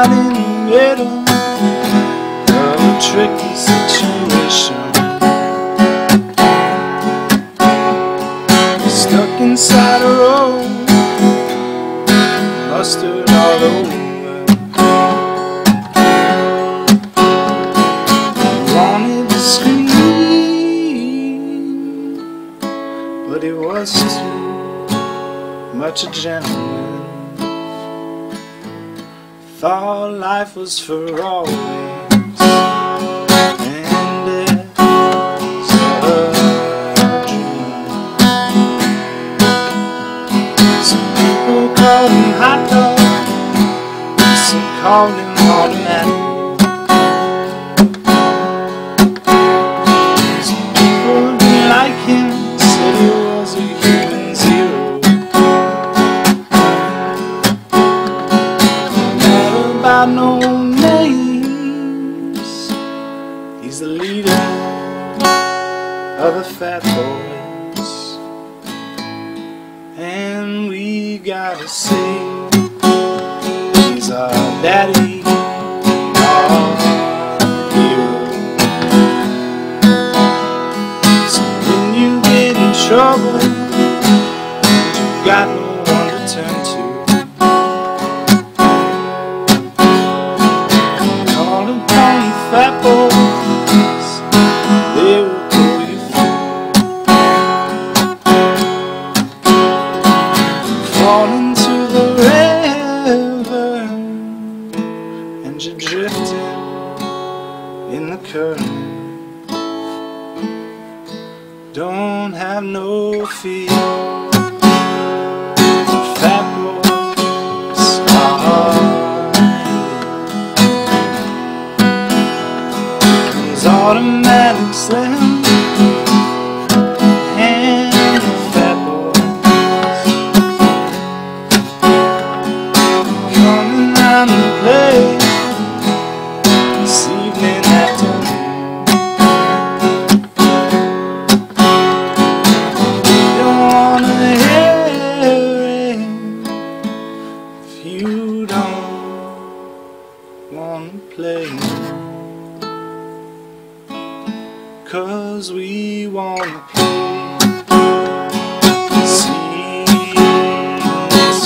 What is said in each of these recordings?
got in the middle of a tricky situation. Stuck inside a road, mustard all over. Wanted to scream, but he was too much a gentleman. Thought life was for always, and it's a dream. Some people call him hot dog, some call him automatic. Some people didn't like him, said he was a human zero. No names, he's the leader of the Fat Boys, and we gotta say he's our daddy, our hero. So when you get in trouble, you got no one to turn to. Fat boys, they will pull you through. Fall into the river and you're drifting in the current. Don't have no fear, fat boys are automatic Slim and the FatBoys coming round to play this evening afternoon. You don't wanna hear it if you don't wanna play, 'cause we wanna play. See this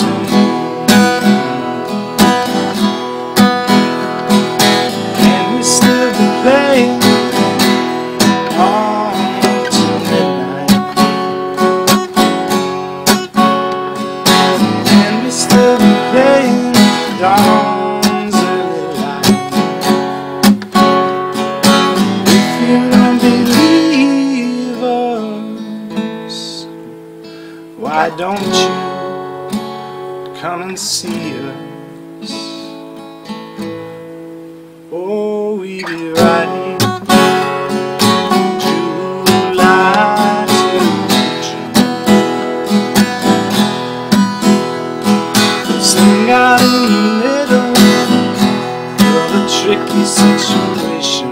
and we still be playing on till midnight, and we still be playing dawn's early light. If you don't believe us, why don't you come and see us? Oh, we'll be right July to June. Slim got in the middle of a tricky situation.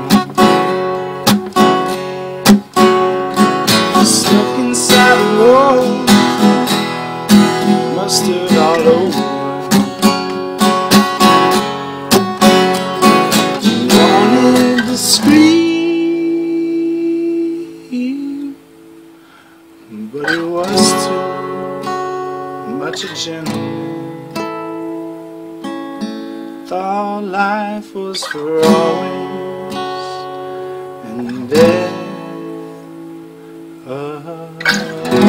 Stuck inside a road, mustard all over. Wanted to scream, but it was too much a gentleman. Thought life was for always, and death